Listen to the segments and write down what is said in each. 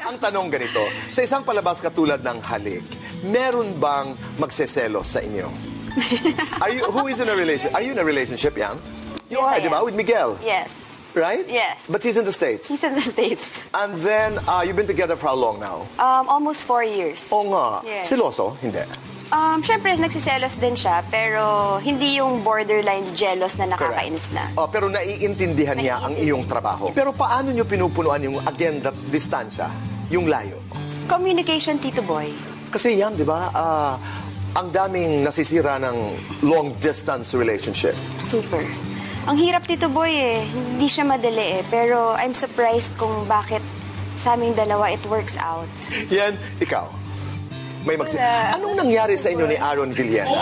Ang tanong ganito, sa isang palabas katulad ng Halik, meron bang magseselos sa inyo? Who is in a relationship? Are you in a relationship, Yang? You are, di ba? With Miguel? Yes. Right? Yes. But he's in the States? He's in the States. And then, you've been together for how long now? Almost 4 years. Oo nga. Yes. Siloso? Hindi. Siyempre, nagsiselos din siya, pero hindi yung borderline jealous na nakakainis na. Pero naiintindihan niya ang iyong trabaho. Pero paano niyo pinupunuan yung, again, that distansya? Yung layo? Communication, Tito Boy. Kasi yan, di ba? Ang daming nasisira ng long-distance relationship. Super. Ang hirap, Tito Boy eh. Hindi siya madali eh. Pero I'm surprised kung bakit sa aming dalawa it works out. Yan, ikaw. Anong nangyari sa inyo ni Aaron Villena?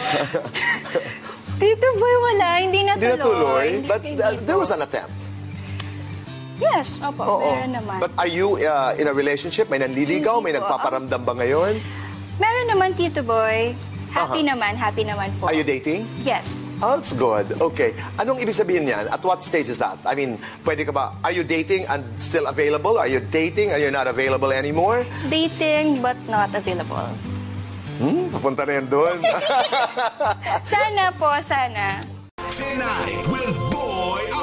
Tito Boy, wala. Hindi natuloy. Hindi natuloy? But there was an attempt. Yes, opo. Meron naman. But are you in a relationship? May nanliligaw? May nagpaparamdam ba ngayon? Meron naman, Tito Boy. Happy naman po. Are you dating? Yes. Oh, that's good. Okay. Anong ibig sabihin niyan? At what stage is that? I mean, pwede ka ba, are you dating and still available? Are you dating and you're not available anymore? Dating but not available. Papunta na yan doon. Sana po, sana. Tonight with Boy